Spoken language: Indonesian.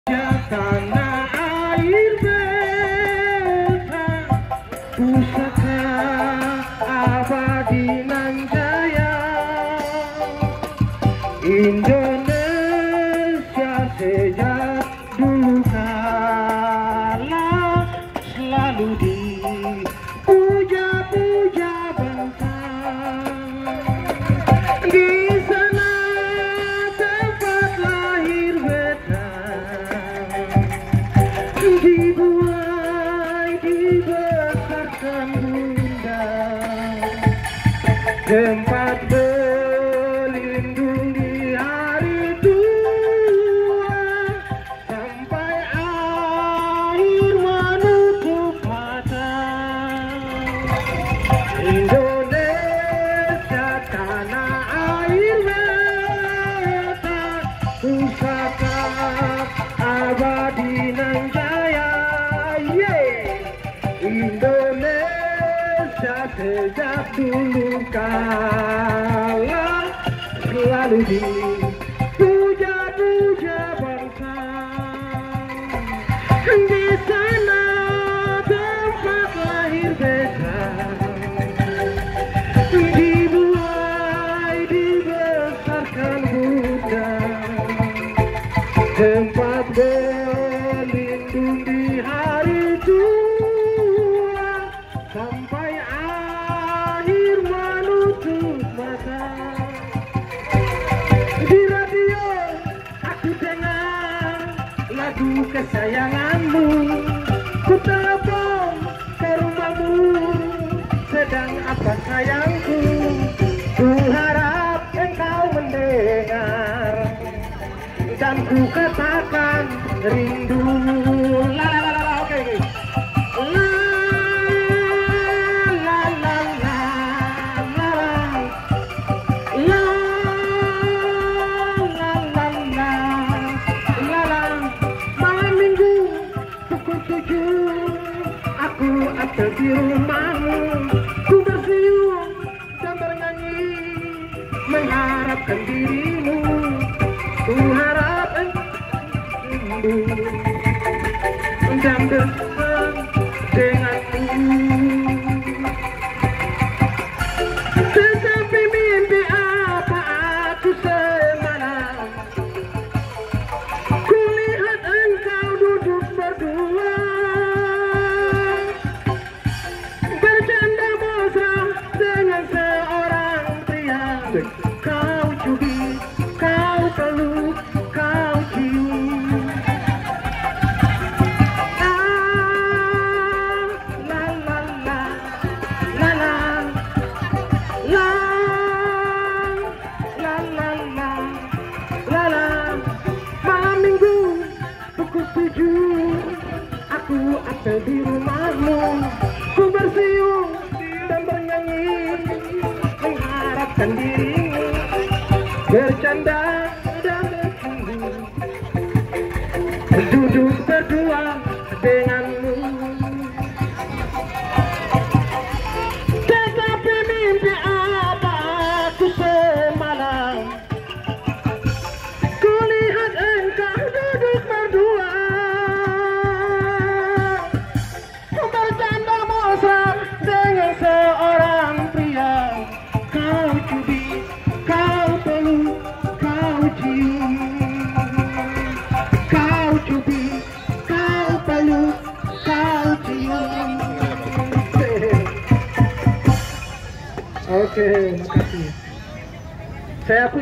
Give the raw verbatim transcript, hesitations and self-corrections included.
tanah air beta pusaka abadi nan jaya Indonesia sejak dulu kala selalu dipuja-puja bangsa. Di sana tempat lahir beta, dibuai dibesarkan bunda, tempat berlindung di hari tua sampai akhir menutup mata. Indonesia tanah air beta pusaka abadi nan jaya. Indonesia sejak dulu kala selalu dipuja-puja bangsa. Di sana tempat lahir beta, dibuai dibesarkan Buddha, tempat berlindung di hari tua sampai akhir menutup mata. Di radio aku dengar lagu kesayanganmu, ku telepon ke rumahmu, sedang apa sayangku? Ku harap engkau mendengar dan ku katakan rindu. La la la la, oke okay. La la la la la la la la la la. Malam minggu pukul tujuh aku ada di rumahmu, ku bersiul dan bernyanyi mengharapkan dirimu. Ku harap engkau dan bersama denganmu. Tetapi mimpi apa aku semalam, kulihat engkau duduk berdua, bercanda mesra dengan seorang pria. Kau cubit, kau peluk, kau cium. Ah, la la la, la la, la la la la, la la. Malam minggu pukul tujuh aku ada di rumahmu, ku bersiul dan bernyanyi mengharapkan dirimu, bercanda dan bercanda, duduk berdua denganmu. Tetapi mimpi apa aku semalam, kulihat engkau duduk berdua, bercanda mesra dengan seorang pria. Kau cubit, kau peluk, kau cium. Kau cubit, kau peluk, kau cium. Oke, makasih. Saya